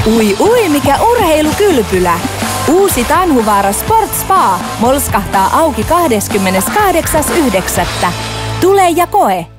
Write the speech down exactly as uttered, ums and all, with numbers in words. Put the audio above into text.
Ui ui, mikä urheilukylpylä! Uusi Tanhuvaara Sport Spa molskahtaa auki kahdeskymmeneskahdeksas yhdeksättä Tule ja koe!